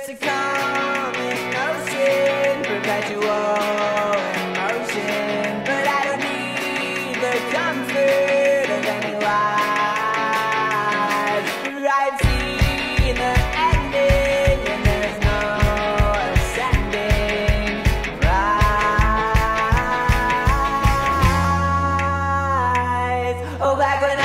It's a calming ocean, perpetual emotion, but I don't need the comfort of any lies. I've seen the ending and there's no ascending. Rise. Oh, back when